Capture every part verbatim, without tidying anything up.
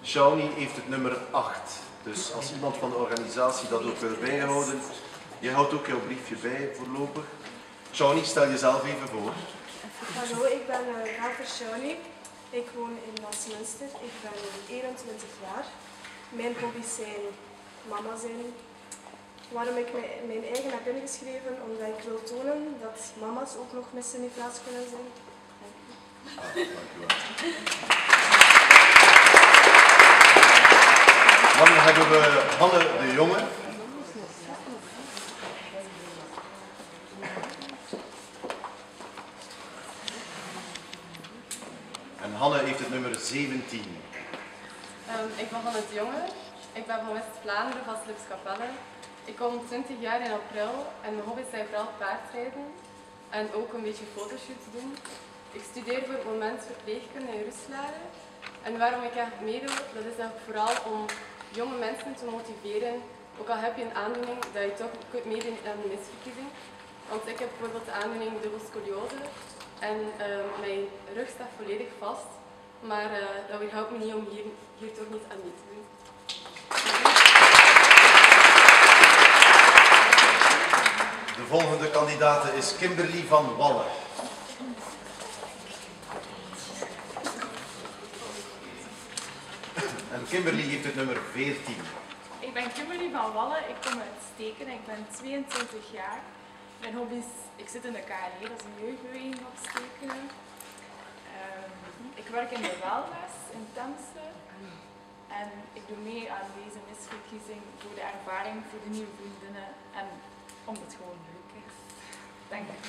Shawnee heeft het nummer acht. Dus als iemand van de organisatie dat ook wil bijhouden, je houdt ook jouw briefje bij voorlopig. Shawnee, stel jezelf even voor. Hallo, ik ben uh, Gafer Shawnee. Ik woon in Westminster. Ik ben eenentwintig jaar. Mijn hobby's zijn mama zijn. Waarom ik mijn eigen heb ingeschreven? Omdat ik wil tonen dat mama's ook nog Miss Universe kunnen zijn. Ah, dankjewel. Dan hebben we Hanne de Jonge. En Hanne heeft het nummer zeventien. Um, ik ben Hanne de Jonge. Ik ben van West-Vlaanderen, van Slipskapelle. Ik kom twintig jaar in april en mijn hobby's zijn vooral paardrijden en ook een beetje fotoshoots doen. Ik studeer voor het moment verpleegkunde in Roeselare. En waarom ik echt meedoe, dat is eigenlijk vooral om jonge mensen te motiveren. Ook al heb je een aandoening, dat je toch kunt meedoen aan de misverkiezing. Want ik heb bijvoorbeeld de aandoening dubbele scoliose en uh, mijn rug staat volledig vast. Maar uh, dat weerhoudt me niet om hier, hier toch niet aan mee te doen. De volgende kandidaat is Kimberly van Walle. En Kimberly heeft het nummer veertien. Ik ben Kimberly van Walle, ik kom uit Steken en ik ben tweeëntwintig jaar. Mijn hobby's, ik zit in de K L E, dat is een jeugdbeweging op Steken. Um, ik werk in de wellness in Temse. En ik doe mee aan deze misverkiezing voor de ervaring, voor de nieuwe vriendinnen en omdat het gewoon leuk is. Dank je.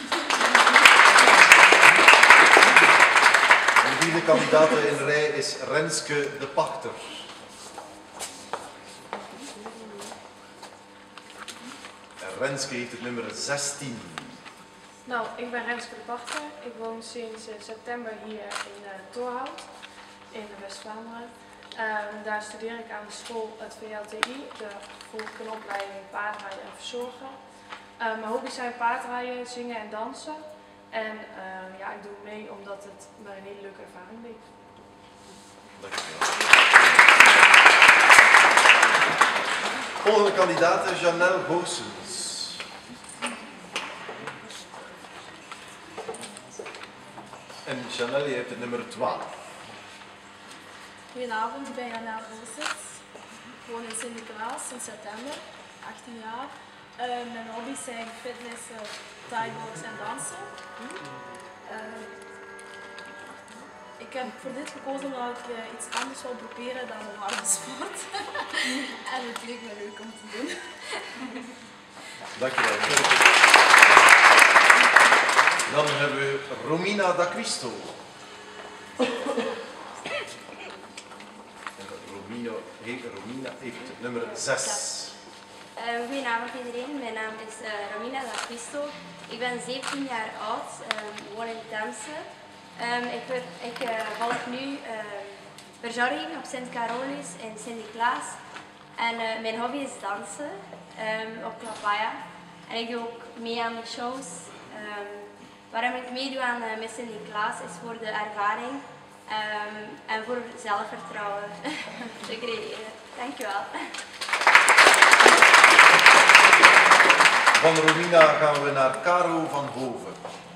De vierde kandidaat in de rij is Renske de Pachter. En Renske heeft het nummer zestien. Nou, ik ben Renske de Pachter. Ik woon sinds uh, september hier in uh, Torhout, in West-Vlaanderen. Um, daar studeer ik aan de school het V L T I, de volg ik een opleiding paardrijden en verzorgen. Uh, mijn hobby's zijn paardrijden, zingen en dansen. En uh, ja, ik doe mee omdat het me een hele leuke ervaring leek. Dankjewel. Volgende kandidaat is Janelle Goossens. En Janelle heeft het nummer twaalf. Goedenavond, ik ben Janelle Goossens. Ik woon in Sint-Niklaas sinds september, achttien jaar. Uh, mijn hobby's zijn fitness, uh, thaibox en dansen. Uh, ik heb voor dit gekozen omdat ik uh, iets anders wil proberen dan een harde sport. En het leek me leuk om te doen. Dankjewel. Dan hebben we Romina D'Acquisto. Romina heeft, Romina heeft het nummer zes. Uh, goedenavond iedereen, mijn naam is uh, Romina D'Acquisto. Ik ben zeventien jaar oud, um, woon in Temse. Um, ik word, ik uh, volg nu uh, verzorging op Sint Carolus in Sint-Niklaas. En uh, mijn hobby is dansen um, op Klapaya. En ik doe ook mee aan de shows. Um, waarom ik meedoe aan uh, Miss Sint-Niklaas is voor de ervaring um, en voor zelfvertrouwen te creëren. Dankjewel. Van Romina gaan we naar Caro van Hoven.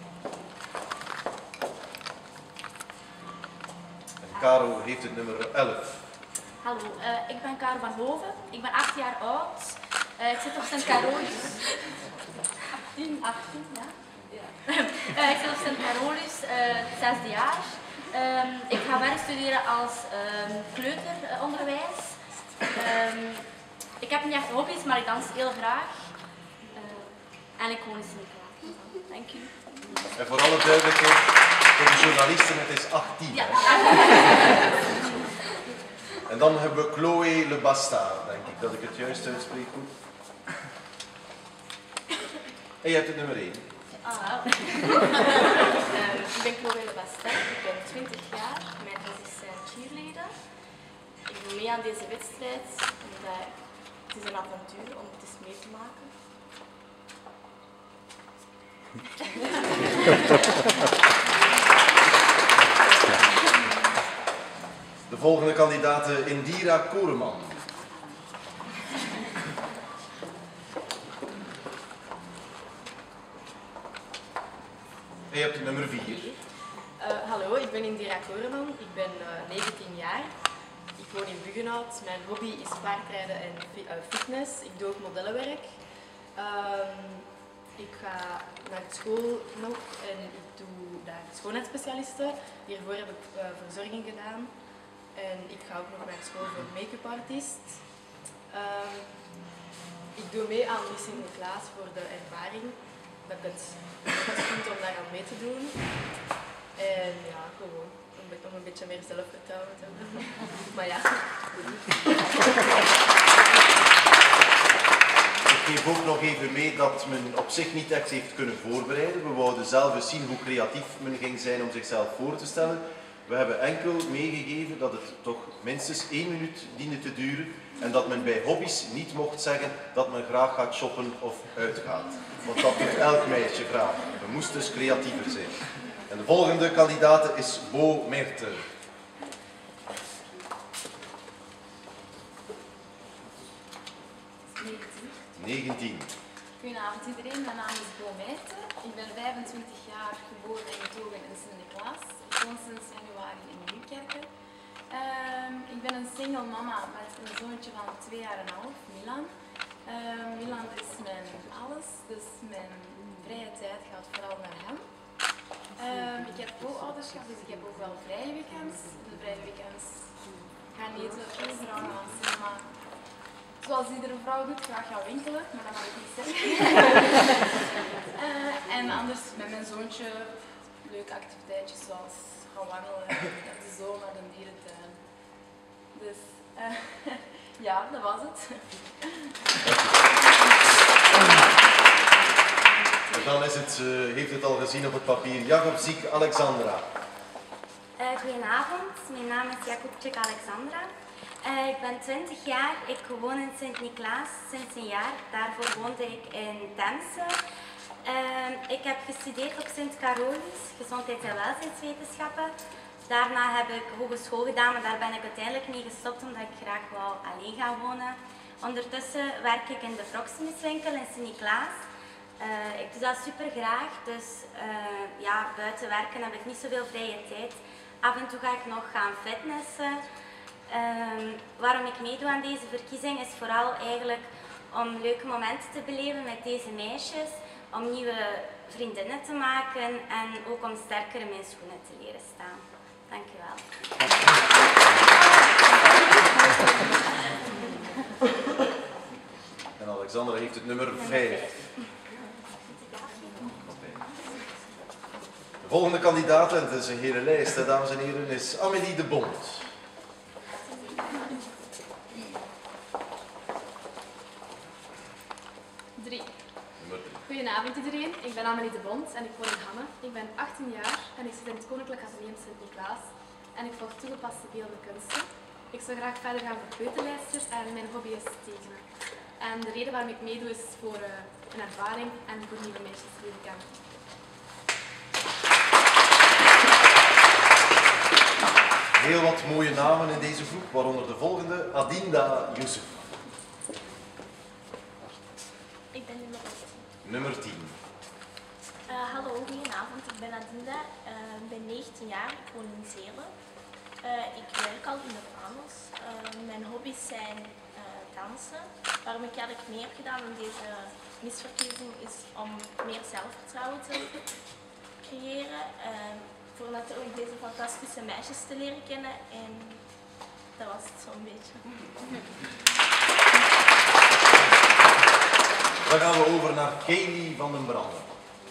En Caro heeft het nummer elf. Hallo, uh, ik ben Caro van Hoven. Ik ben acht jaar oud. Uh, ik zit op Sint Carolus. achttien, achttien, ja. ja. uh, ik zit op Sint Carolus, uh, het zesde jaar. Um, ik ga verder studeren als um, kleuteronderwijs. Um, ik heb niet echt hobby's, maar ik dans heel graag. En ik woon in Sint-Niklaas. Dank u. En voor alle duidelijkheid, voor de journalisten, het is achttien. Ja. En dan hebben we Chloé Le Bastard, denk ik, dat ik het juist uitspreek goed. En je hebt het nummer één. Ah, uh, ik ben Chloé Le Bastard, ik ben twintig jaar. Mijn hobby is uh, cheerleader. Ik doe mee aan deze wedstrijd. En, uh, het is een avontuur om het eens mee te maken. De volgende kandidaat Indira Koreman. En je hebt nummer vier. Uh, hallo, ik ben Indira Koreman. Ik ben uh, negentien jaar. Ik woon in Buggenhout. Mijn hobby is paardrijden en fi uh, fitness. Ik doe ook modellenwerk. Um, ik ga naar school nog en ik doe daar schoonheidsspecialisten. Hiervoor heb ik uh, verzorging gedaan. En ik ga ook nog naar school voor make-up artist. Um, ik doe mee aan Miss Sinterklaas voor de ervaring. Dat ik het, dat het vind om daar aan mee te doen. En ja, gewoon om, om een beetje meer zelfvertrouwen te hebben. Maar ja. Ik geef ook nog even mee dat men op zich niet echt heeft kunnen voorbereiden. We wouden zelf eens zien hoe creatief men ging zijn om zichzelf voor te stellen. We hebben enkel meegegeven dat het toch minstens één minuut diende te duren en dat men bij hobby's niet mocht zeggen dat men graag gaat shoppen of uitgaat. Want dat doet elk meisje graag. We moesten dus creatiever zijn. En de volgende kandidaat is Bo Merten. negentien. Goedenavond iedereen, mijn naam is Bo Merten. Ik ben vijfentwintig jaar, geboren en getogen in Sint-Niklaas. Ik woon sinds januari in Nieuwkerken. Um, ik ben een single mama met een zoontje van twee jaar en een half, Milan. Uh, Milan is mijn alles, dus mijn vrije tijd gaat vooral naar hem. Uh, ik heb co-ouderschap, dus ik heb ook wel vrije weekends. De vrije weekends gaan eten, restaurant, gaan cinema. Zoals iedere vrouw doet, graag gaan winkelen, maar dat mag ik niet zeggen. uh, en anders met mijn zoontje leuke activiteitjes zoals gaan wandelen, de zomer naar de dierentuin. Dus uh, ja, dat was het. En dan is het, uh, heeft het al gezien op het papier, Jakobczyk Alexandra. Uh, goedenavond, mijn naam is Jakobczyk Alexandra. Uh, ik ben twintig jaar, ik woon in Sint-Niklaas sinds een jaar. Daarvoor woonde ik in Temse. Uh, ik heb gestudeerd op Sint Carolus, gezondheids- en welzijnswetenschappen. Daarna heb ik hogeschool gedaan, maar daar ben ik uiteindelijk mee gestopt omdat ik graag wou alleen gaan wonen. Ondertussen werk ik in de Proximuswinkel in Sint-Niklaas. Uh, ik doe dat super graag, dus uh, ja, buiten werken heb ik niet zoveel vrije tijd. Af en toe ga ik nog gaan fitnessen. Uh, waarom ik meedoe aan deze verkiezing is vooral eigenlijk om leuke momenten te beleven met deze meisjes, om nieuwe vriendinnen te maken en ook om sterker in mijn schoenen te leren staan. Dank u wel. En Alexandra heeft het nummer vijf. De volgende kandidaat, en het is een hele lijst, hè, dames en heren, is Amélie de Bond. Drie. Goedenavond iedereen, ik ben Amélie de Bond en ik woon in Hamme. Ik ben achttien jaar en ik zit in het Koninklijk Atheneum Sint-Niklaas en ik volg toegepaste beeldende kunsten. Ik zou graag verder gaan voor peuterlijsters en mijn hobby is tekenen. En de reden waarom ik meedoe is voor uh, een ervaring en voor nieuwe meisjes te leren kennen. Heel wat mooie namen in deze groep, waaronder de volgende, Adinda Yusuf. Ik ben nummer tien. Nummer tien. Uh, hallo, goedenavond. Ik ben Adinda. Uh, ik ben negentien jaar. Ik woon in Zeelen. Uh, ik werk al in de Vanos. Uh, mijn hobby's zijn uh, dansen. Waarom ik eigenlijk mee heb gedaan in deze misverkiezing is om meer zelfvertrouwen te creëren. Uh, voor natuurlijk deze fantastische meisjes te leren kennen. En dat was het zo'n beetje. Dan gaan we over naar Kaylee van den Branden.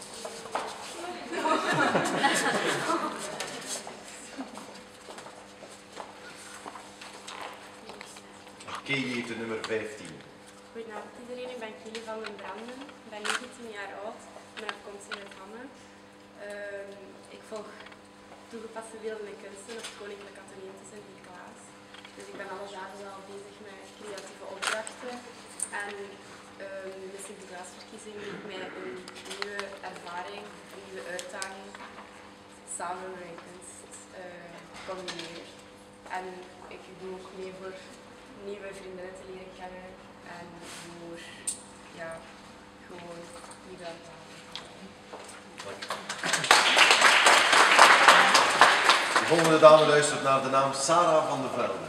Kaylee heeft het nummer vijftien. Goedenavond iedereen, ik ben Kaylee van den Branden. Ik ben negentien jaar oud, ik ben afkomstig uit Hamme. Uh, ik volg toegepaste beeldende kunsten op het Koninklijk Atheneum te Sint-Niklaas. Dus ik ben alle dagen al bezig met creatieve opdrachten. En uh, de Sinterklaasverkiezing biedt mij een nieuwe ervaring, een nieuwe uitdaging, samen met mijn kunst uh, combineren. en ik doe ook mee voor nieuwe vriendinnen te leren kennen en voor ja, gewoon nieuwe ervaringen. De volgende dame luistert naar de naam Sarah van der Velde.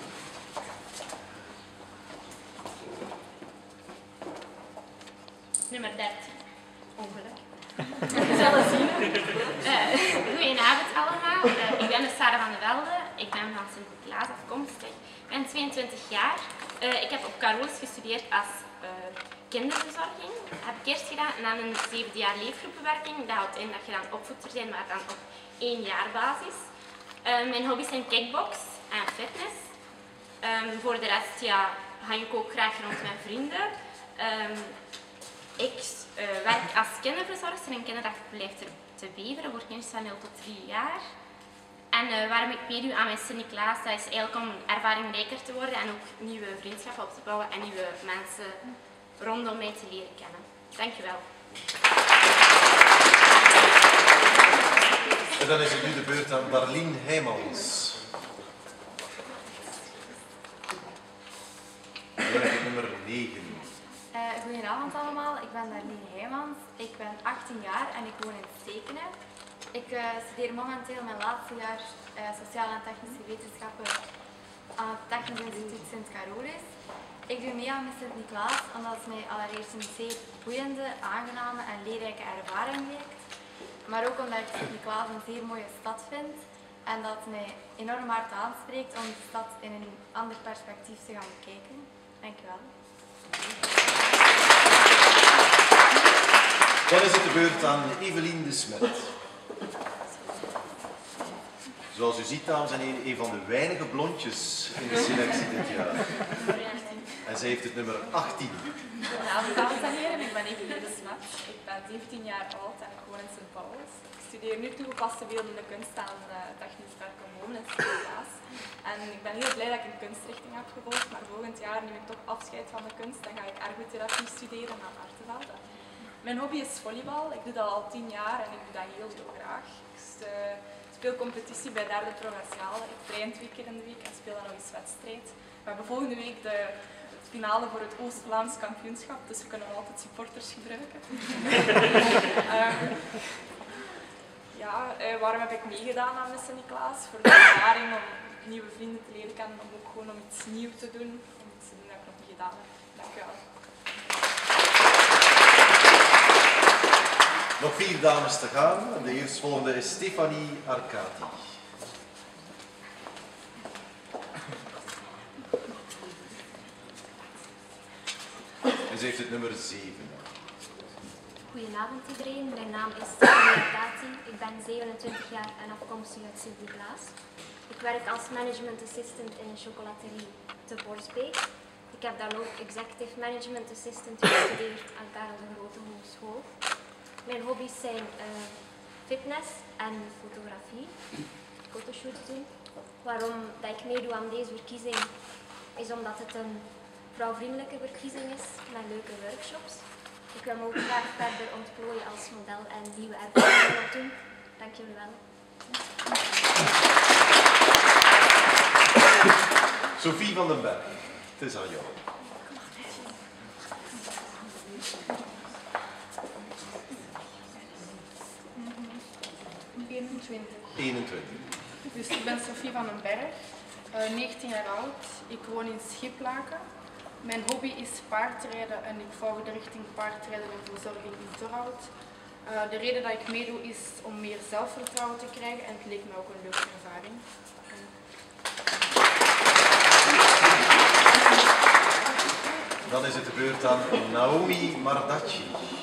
Nummer dertien. Ongeluk. We zullen zien. Uh, goedenavond allemaal. Uh, ik ben dus Sarah van der Velde. Ik ben van Sint-Niklaas afkomstig. Ik ben tweeëntwintig jaar. Uh, ik heb op Carolus gestudeerd als uh, kinderverzorging. Dat heb ik eerst gedaan en dan een zevende jaar leefgroepenwerking. Dat houdt in dat je dan opvoeder bent, maar dan op één jaar basis. Uh, mijn hobby's zijn kickbox en fitness. Um, voor de rest ja, hang ik ook graag rond mijn vrienden. Um, ik uh, werk als kinderverzorgster in kinderdagverblijf te, te Beveren voor kinderen van nul tot drie jaar. En uh, waarom ik meedoe aan mijn Sint-Niklaas, dat is eigenlijk om ervaringrijker te worden en ook nieuwe vriendschappen op te bouwen en nieuwe mensen rondom mij te leren kennen. Dankjewel. En dan is het nu de beurt aan Darlien Heijmans. Nummer negen. Uh, goedenavond allemaal, ik ben Darlien Heijmans. Ik ben achttien jaar en ik woon in Stekenen. Ik uh, studeer momenteel mijn laatste jaar uh, Sociale en Technische Wetenschappen aan het Technisch Instituut Sint Carolus. Ik doe mee aan met Sint-Niklaas omdat het mij allereerst een zeer boeiende, aangename en leerrijke ervaring lijkt. Maar ook omdat ik Sint-Niklaas een zeer mooie stad vind en dat het mij enorm hard aanspreekt om de stad in een ander perspectief te gaan bekijken. Dankjewel. Dan is het de beurt aan Evelien de Smet. Zoals u ziet, dames en heren, een van de weinige blondjes in de selectie dit jaar. En zij heeft het nummer achttien. Goedenavond, dames en heren. Ik ben Evelien de Smet. Ik ben zeventien jaar oud en ik woon in Sint Paulus. Ik studeer nu toegepaste beeldende kunst aan uh, Technisch Werken Bomen in Sint-Niklaas. En ik ben heel blij dat ik een kunstrichting heb gevolgd, maar volgend jaar neem ik toch afscheid van de kunst en ga ik ergotherapie studeren aan Artevelde. Mijn hobby is volleybal. Ik doe dat al tien jaar en ik doe dat heel, heel graag. Ik speel competitie bij derde provinciale. Ik train twee keer in de week en speel dan nog eens wedstrijd. We hebben volgende week de finale voor het Oost-Vlaams kampioenschap, dus we kunnen altijd supporters gebruiken. um, ja, uh, waarom heb ik meegedaan aan de Sint-Niklaas? Voor de ervaring om nieuwe vrienden te leren kennen, om ook gewoon om iets nieuws te doen, om iets te doen dat ik nog niet gedaan heb. Dank u wel. Nog vier dames te gaan. De eerstvolgende is Stefanie Arcadi. En ze heeft het nummer zeven. Goedenavond iedereen, mijn naam is Stefanie Arcadi. Ik ben zevenentwintig jaar en afkomstig uit Sint-Niklaas. Ik werk als management assistant in een chocolaterie te Borsbeek. Ik heb dan ook executive management assistant gestudeerd aan Karel de Grote Hogeschool. Mijn hobby's zijn uh, fitness en fotografie, fotoshoots doen. Waarom dat ik meedoe aan deze verkiezing is omdat het een vrouwvriendelijke verkiezing is met leuke workshops. Ik wil me ook graag verder ontplooien als model en nieuwe ervaringen opdoen. Dank jullie wel. Sophie van den Berg, het is aan jou. eenentwintig. eenentwintig. Dus ik ben Sophie van den Berg, uh, negentien jaar oud. Ik woon in Schiplaken. Mijn hobby is paardrijden en ik volg de richting paardrijden en verzorging in Torhout. Uh, de reden dat ik meedoe is om meer zelfvertrouwen te krijgen en het leek me ook een leuke ervaring. Dan is het de beurt aan Naomi Mardacci.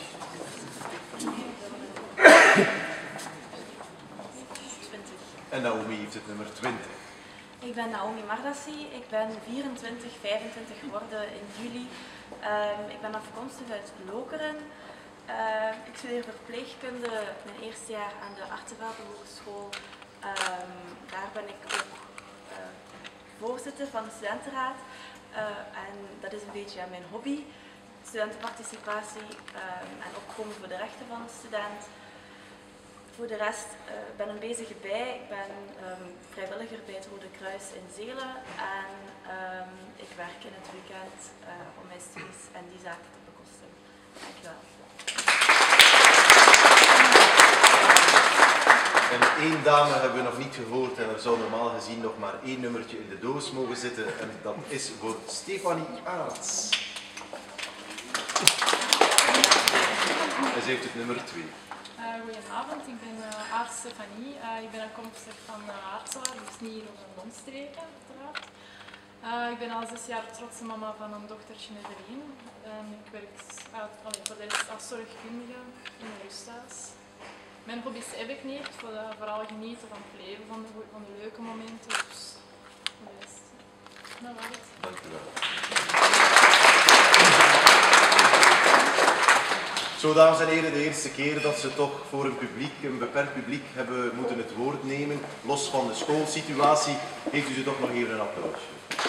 En Naomi heeft het nummer twintig. Ik ben Naomi Mardassi, ik ben vierentwintig, vijfentwintig geworden in juli. Um, ik ben afkomstig uit Lokeren. Uh, ik studeer verpleegkunde mijn eerste jaar aan de Artevelde Hogeschool. Um, daar ben ik ook uh, voorzitter van de studentenraad. Uh, en dat is een beetje mijn hobby. Studentenparticipatie um, en opkomen voor de rechten van de student. voor de rest uh, ben een bezige bij. Ik ben um, vrijwilliger bij het Rode Kruis in Zelen en um, ik werk in het weekend uh, om mijn studies en die zaken te bekostigen. Dankjewel. En één dame hebben we nog niet gehoord en er zou normaal gezien nog maar één nummertje in de doos mogen zitten en dat is voor Stefanie Arends. En ze heeft het nummer twee. Uh, goedenavond, ik ben uh, Aart Stefanie. Uh, ik ben afkomstig van uh, Aartsaar, dus niet hier op een omstreken uiteraard. Uh, ik ben al zes jaar trotse mama van een dochtertje Evelien. En ik werk uit, allee, voor de rest als zorgkundige in een rusthuis. Mijn hobby's heb ik niet, voor de, vooral genieten van het leven, van de, van de leuke momenten. Dus voor de rest, nou was het. Dank u wel. Zo, dames en heren, de eerste keer dat ze toch voor een publiek, een beperkt publiek, hebben moeten het woord nemen, los van de schoolsituatie, geeft u ze toch nog even een applausje.